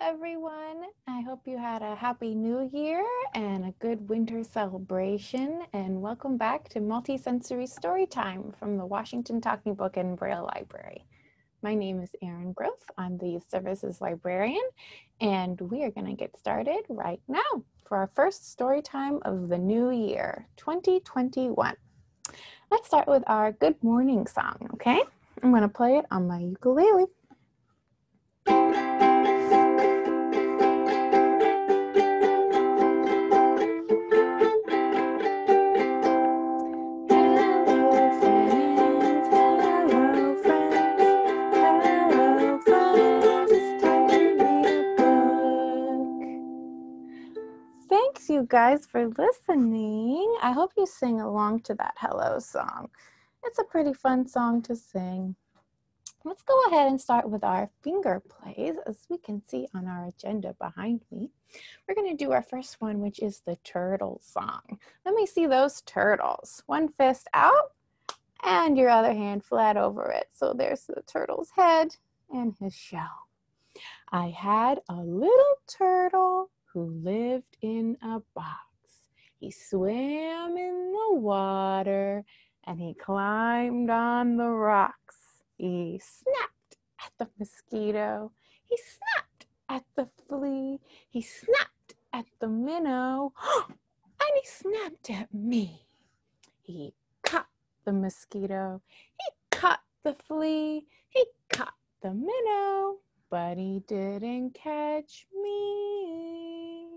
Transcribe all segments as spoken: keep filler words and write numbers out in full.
everyone. I hope you had a happy new year and a good winter celebration, and welcome back to Multisensory Storytime from the Washington Talking Book and Braille Library. My name is Erin Groth. I'm the services librarian, and we are going to get started right now for our first story time of the new year, twenty twenty-one. Let's start with our good morning song, okay? I'm going to play it on my ukulele. Thanks you guys for listening. I hope you sing along to that hello song. It's a pretty fun song to sing. Let's go ahead and start with our finger plays. As we can see on our agenda behind me, we're going to do our first one, which is the turtle song. Let me see those turtles. One fist out and your other hand flat over it. So there's the turtle's head and his shell. I had a little turtle who lived in a box. He swam in the water and he climbed on the rocks. He snapped at the mosquito. He snapped at the flea. He snapped at the minnow. And he snapped at me. He caught the mosquito. He caught the flea. He caught the minnow. But he didn't catch me.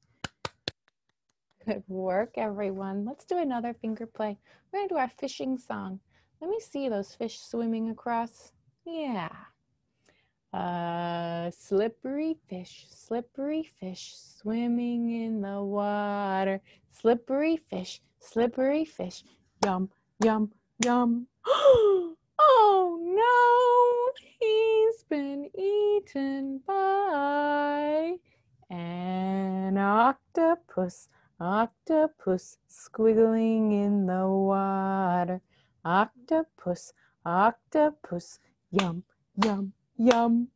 Good work, everyone. Let's do another finger play. We're going to do our fishing song. Let me see those fish swimming across. Yeah. Uh, slippery fish, slippery fish, swimming in the water. Slippery fish, slippery fish, yum, yum, yum. Oh no, he's been eaten by an octopus, octopus, squiggling in the water. Octopus, octopus, yum, yum, yum.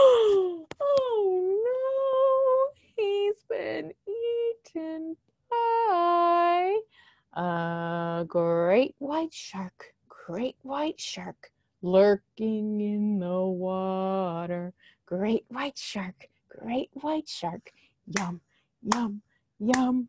Oh no, he's been eaten by a great white shark, great white shark, lurking in the water. Great white shark, great white shark, yum, yum, yum.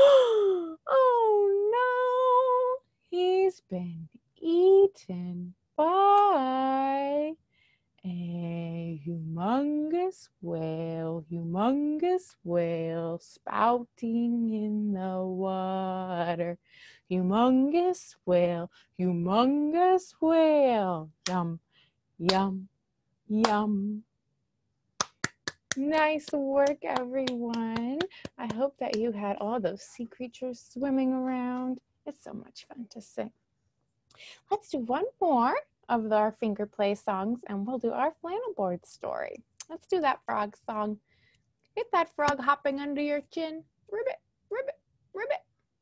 Oh no, he's been eaten by a humongous whale, humongous whale, spouting in the water. Humongous whale, humongous whale, yum, yum, yum. Nice work, everyone. I hope that you had all those sea creatures swimming around. It's so much fun to sing. Let's do one more of our finger play songs and we'll do our flannel board story. Let's do that frog song. Get that frog hopping under your chin. Ribbit, ribbit, ribbit.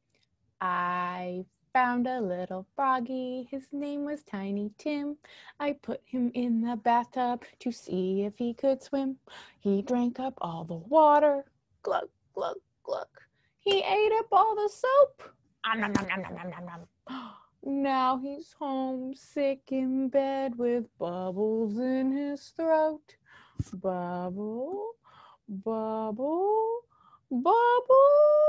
I found a little froggy. His name was Tiny Tim. I put him in the bathtub to see if he could swim. He drank up all the water. Glug, glug, glug. He ate up all the soap. Nom, nom, nom, nom, nom, nom, nom. Now he's homesick in bed with bubbles in his throat. Bubble, bubble, bubble.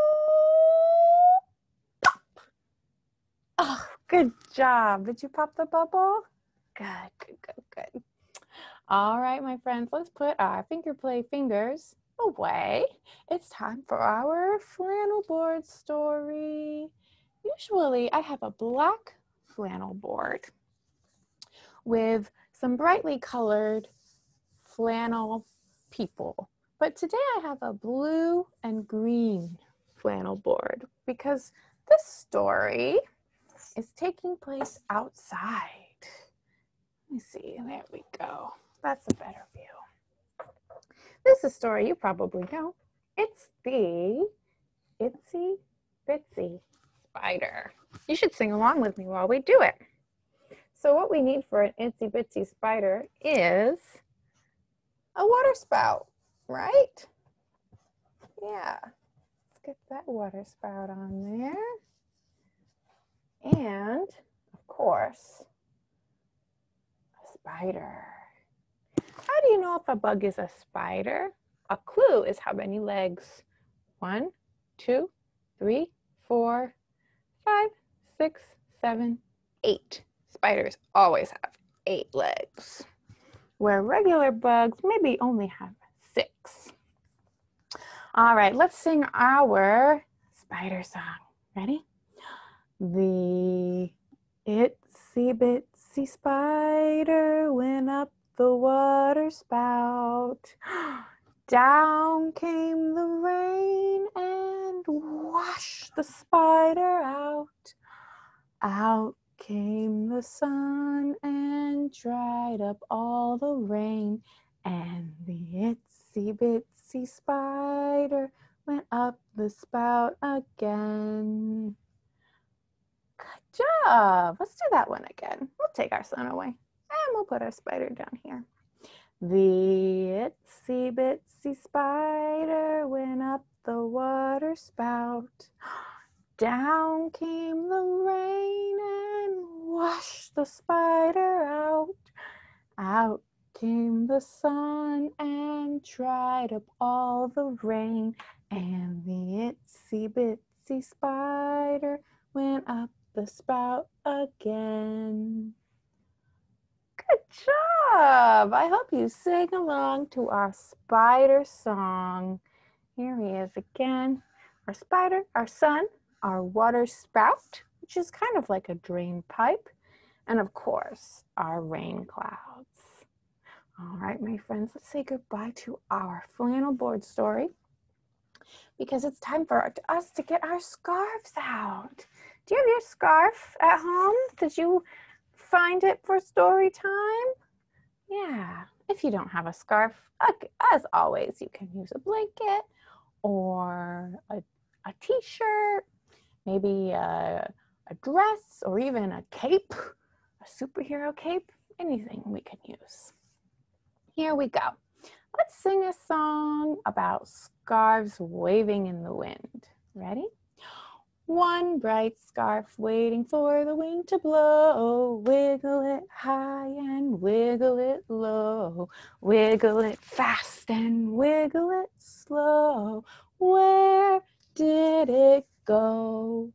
Pop. Oh, good job. Did you pop the bubble? Good, good, good, good. All right, my friends, let's put our finger play fingers away. It's time for our flannel board story. Usually I have a black flannel board with some brightly colored flannel people. But today I have a blue and green flannel board because this story is taking place outside. Let me see, there we go. That's a better view. This is a story you probably know. It's the Itsy Bitsy Spider. You should sing along with me while we do it. So what we need for an itsy bitsy spider is a water spout. right? Yeah. Let's get that water spout on there. And, of course, a spider. How do you know if a bug is a spider? A clue is how many legs. One, two, three, four, five, six, seven, eight. Spiders always have eight legs, where regular bugs maybe only have six. All right, let's sing our spider song. Ready? The itsy bitsy spider went up the water spout. Down came the rain and washed the spider out. Out came the sun and dried up all the rain. And the itsy bitsy spider went up the spout again. Good job. Let's do that one again. We'll take our sun away and we'll put our spider down here. The itsy bitsy spider went up the water spout. Down came the rain and washed the spider out. Out came the sun and dried up all the rain. And the itsy bitsy spider went up the spout again. Good job! I hope you sing along to our spider song. Here he is again. Our spider, our sun, our water spout, which is kind of like a drain pipe, and of course, our rain clouds. All right, my friends, let's say goodbye to our flannel board story because it's time for us to get our scarves out. Do you have your scarf at home? Did you find it for story time? Yeah, if you don't have a scarf, as always, you can use a blanket or a, a t-shirt, maybe a, a dress or even a cape, a superhero cape, anything we can use. Here we go. Let's sing a song about scarves waving in the wind. Ready? One bright scarf waiting for the wind to blow. Wiggle it high and wiggle it low. Wiggle it fast and wiggle it slow. Where did it go?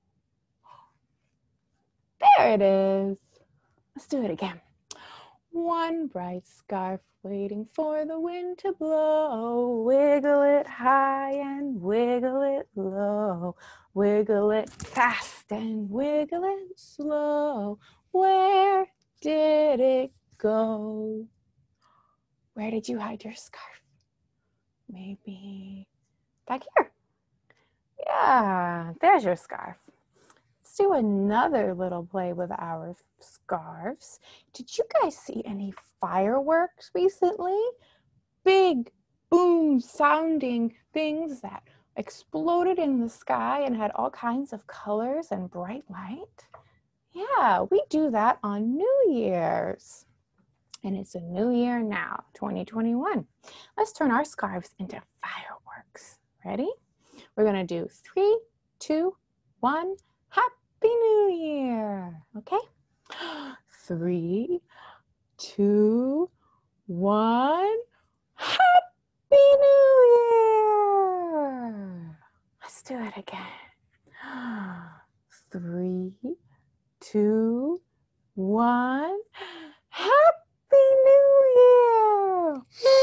There it is. Let's do it again. One bright scarf waiting for the wind to blow. Wiggle it high and wiggle it low. Wiggle it fast and wiggle it slow. Where did it go? Where did you hide your scarf? Maybe back here. Yeah, there's your scarf. Let's do another little play with our scarves. Did you guys see any fireworks recently? Big boom sounding things that exploded in the sky and had all kinds of colors and bright light. Yeah, we do that on New Year's. And it's a new year now, twenty twenty-one. Let's turn our scarves into fireworks. Ready? We're gonna do three, two, one, Happy New Year. Okay? Three, two, one, Happy New Year. Let's do it again. Three, two, one, Happy New Year.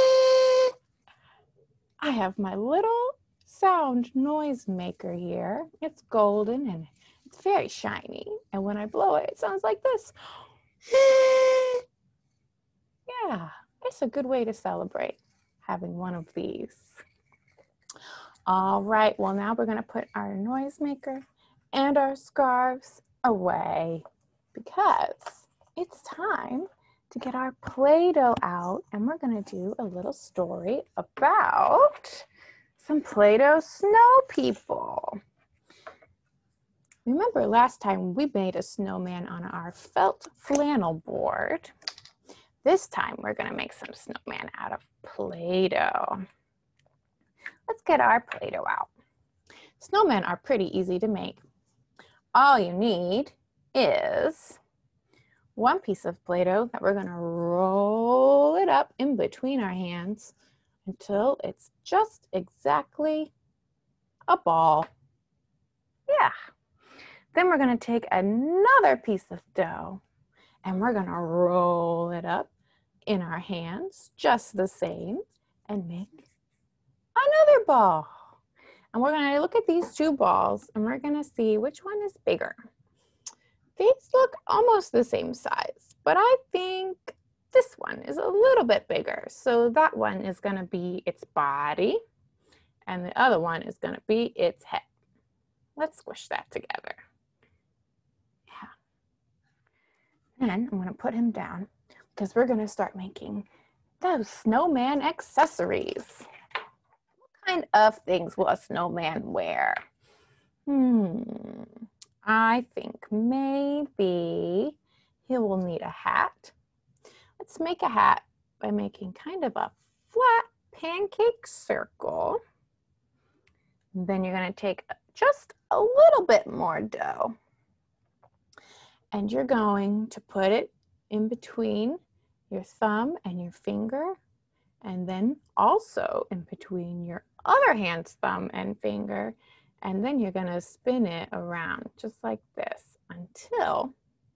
I have my little sound noise maker here. It's golden and it's very shiny. And when I blow it, it sounds like this. Yeah, it's a good way to celebrate having one of these. All right, well now we're gonna put our noisemaker and our scarves away because it's time to get our Play-Doh out and we're gonna do a little story about some Play-Doh snow people. Remember last time we made a snowman on our felt flannel board. This time we're gonna make some snowman out of Play-Doh. Let's get our Play-Doh out. Snowmen are pretty easy to make. All you need is one piece of Play-Doh that we're gonna roll it up in between our hands until it's just exactly a ball. Yeah. Then we're gonna take another piece of dough and we're gonna roll it up in our hands just the same and make another ball. And we're gonna look at these two balls and we're gonna see which one is bigger. These look almost the same size, but I think this one is a little bit bigger. So that one is gonna be its body and the other one is gonna be its head. Let's squish that together. Yeah. And I'm gonna put him down because we're gonna start making those snowman accessories. What kind of things will a snowman wear? Hmm, I think maybe he will need a hat. Let's make a hat by making kind of a flat pancake circle. Then you're gonna take just a little bit more dough and you're going to put it in between your thumb and your finger, and then also in between your other hand's thumb and finger, and then you're gonna spin it around just like this until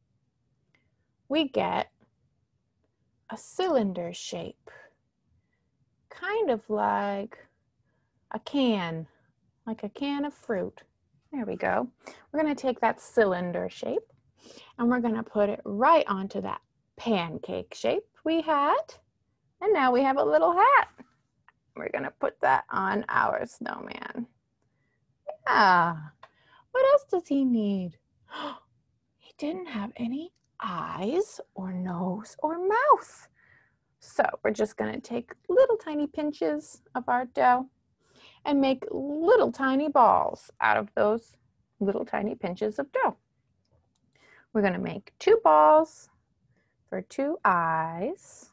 we get a cylinder shape, kind of like a can, like a can of fruit. There we go. We're gonna take that cylinder shape and we're gonna put it right onto that pancake shape we had. And now we have a little hat. We're gonna put that on our snowman. Yeah. What else does he need? He didn't have any eyes or nose or mouth. So we're just gonna take little tiny pinches of our dough and make little tiny balls out of those little tiny pinches of dough. We're gonna make two balls for two eyes.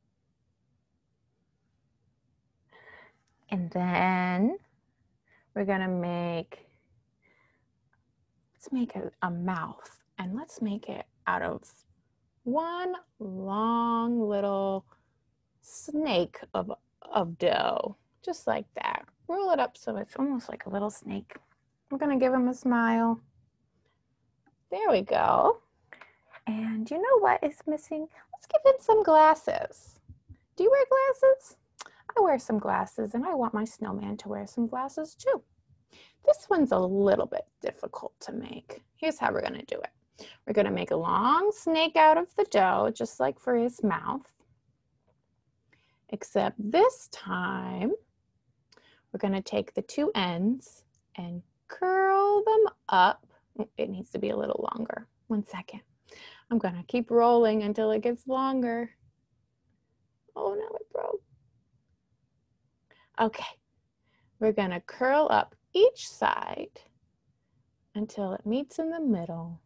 And then we're gonna make, let's make a, a mouth, and let's make it out of one long little snake of, of dough, just like that. Roll it up so it's almost like a little snake. We're gonna give him a smile. There we go. And you know what is missing? Let's give him some glasses. Do you wear glasses? I wear some glasses and I want my snowman to wear some glasses too. This one's a little bit difficult to make. Here's how we're gonna do it. We're gonna make a long snake out of the dough, just like for his mouth. Except this time, we're gonna take the two ends and curl them up. It needs to be a little longer. One second. I'm gonna keep rolling until it gets longer. Oh, now it broke. Okay, we're gonna curl up each side until it meets in the middle.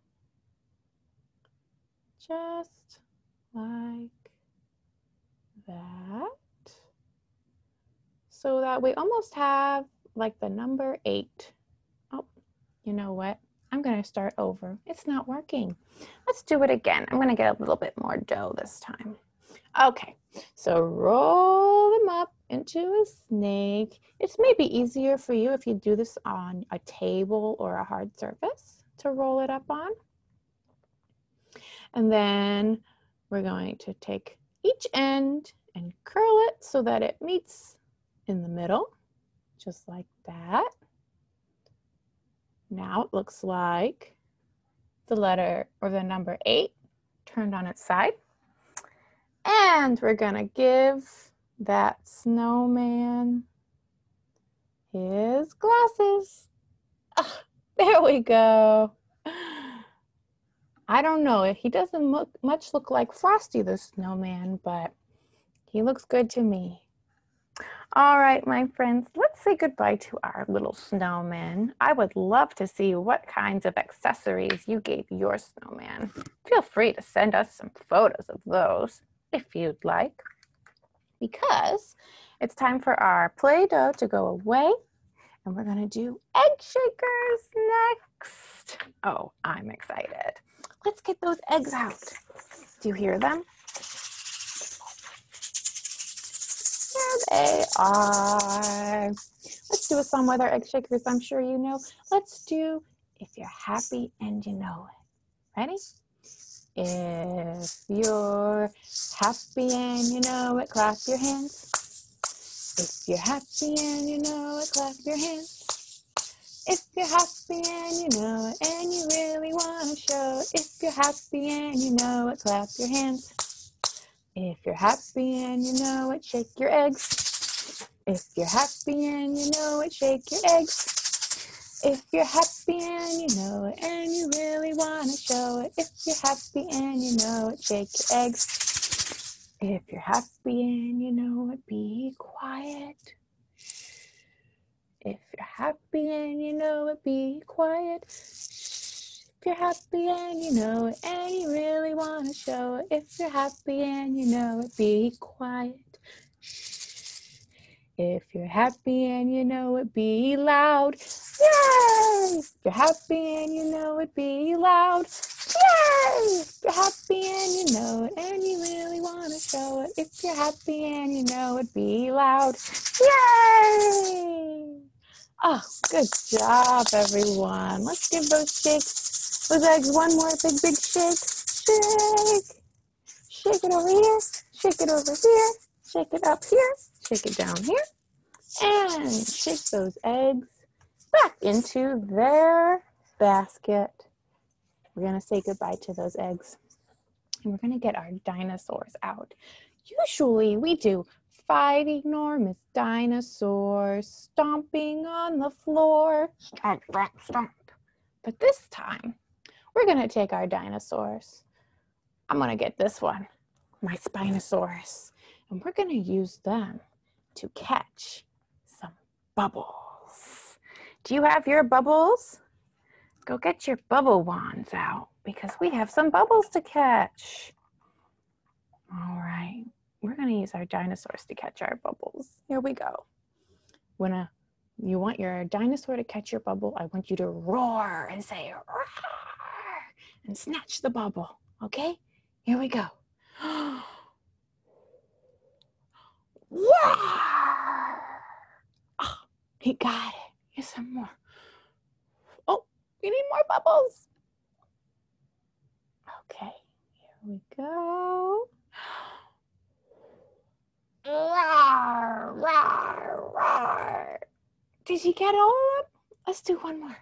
Just like that. So that we almost have like the number eight. Oh, you know what? I'm gonna start over. It's not working. Let's do it again. I'm gonna get a little bit more dough this time. Okay, so roll them up into a snake. It's maybe easier for you if you do this on a table or a hard surface to roll it up on. And then we're going to take each end and curl it so that it meets in the middle, just like that. Now it looks like the letter or the number eight turned on its side. And we're gonna give that snowman his glasses. Oh, there we go. I don't know, he doesn't look much look like Frosty the Snowman, but he looks good to me. All right, my friends, let's say goodbye to our little snowman. I would love to see what kinds of accessories you gave your snowman. Feel free to send us some photos of those. if you'd like, because it's time for our Play-Doh to go away, and we're gonna do egg shakers next. Oh, I'm excited. Let's get those eggs out. Do you hear them? There they are. Let's do a song with our egg shakers I'm sure you know. Let's do If You're Happy and You Know It. Ready? If you're happy and you know it, clap your hands. If you're happy and you know it, clap your hands. If you're happy and you know it, and you really want to show it. If you're happy and you know it, clap your hands. If you're happy and you know it, shake your eggs. If you're happy and you know it, shake your eggs. If you're happy and you know it, and you really want to show it. If you're happy and you know it, shake your eggs. If you're happy and you know it, be quiet. If you're happy and you know it, be quiet. If you're happy and you know it, and you really want to show it. If you're happy and you know it, be quiet. If you're happy and you know it, be loud. Yay! If you're happy and you know it, be loud. Yay! If you're happy and you know it, and you really want to show it. If you're happy and you know it, be loud. Yay! Oh, good job, everyone. Let's give those shakes, those eggs one more big, big shake. Shake. Shake it over here. Shake it over here. Shake it up here. Shake it down here. And shake those eggs back into their basket. We're going to say goodbye to those eggs. And we're going to get our dinosaurs out. Usually we do five enormous dinosaurs stomping on the floor. Stomp, stomp, stomp. But this time, we're going to take our dinosaurs. I'm going to get this one, my Spinosaurus. And we're going to use them to catch some bubbles. Do you have your bubbles? Go get your bubble wands out because we have some bubbles to catch. All right, we're gonna use our dinosaurs to catch our bubbles. Here we go. When a, you want your dinosaur to catch your bubble, I want you to roar and say, roar, and snatch the bubble, okay? Here we go. Roar! Oh, he got it. Here's some more. Oh, we need more bubbles. Okay, here we go. Roar, roar, roar. Did you get all of them? Let's do one more.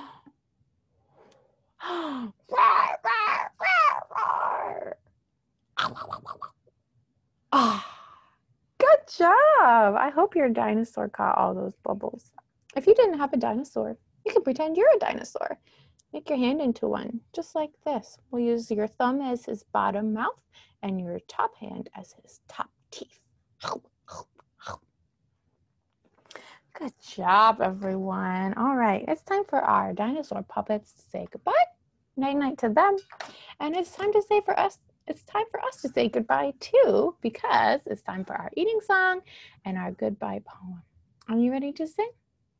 Roar, roar, roar, roar. Ah. Good job! I hope your dinosaur caught all those bubbles. If you didn't have a dinosaur, you can pretend you're a dinosaur. Make your hand into one, just like this. We'll use your thumb as his bottom mouth and your top hand as his top teeth. Good job, everyone. All right, it's time for our dinosaur puppets to say goodbye. Night-night to them. And it's time to say for us It's time for us to say goodbye too, because it's time for our eating song and our goodbye poem. Are you ready to sing?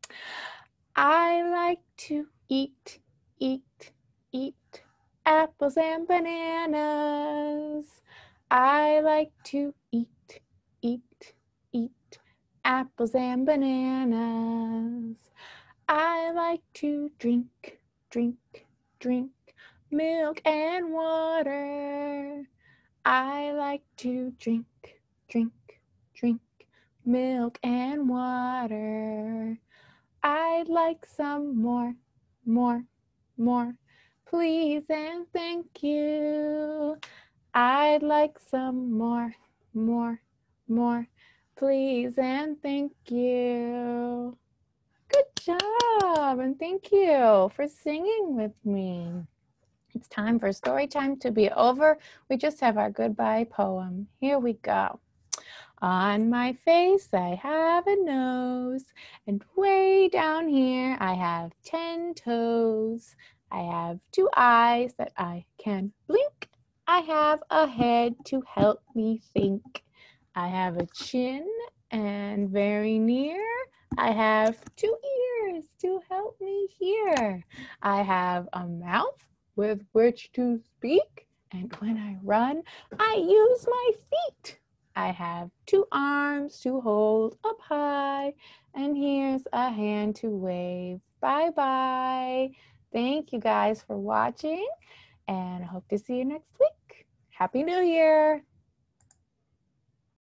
I like to eat, eat, eat apples and bananas. I like to eat, eat, eat apples and bananas. I like to drink, drink, drink milk and water. I like to drink, drink, drink milk and water. I'd like some more, more, more, please and thank you. I'd like some more, more, more, please and thank you. Good job, and thank you for singing with me. It's time for story time to be over. We just have our goodbye poem. Here we go. On my face I have a nose, and way down here I have ten toes. I have two eyes that I can blink. I have a head to help me think. I have a chin and very near. I have two ears to help me hear. I have a mouth with which to speak. And when I run, I use my feet. I have two arms to hold up high. And here's a hand to wave bye-bye. Thank you guys for watching. And I hope to see you next week. Happy New Year!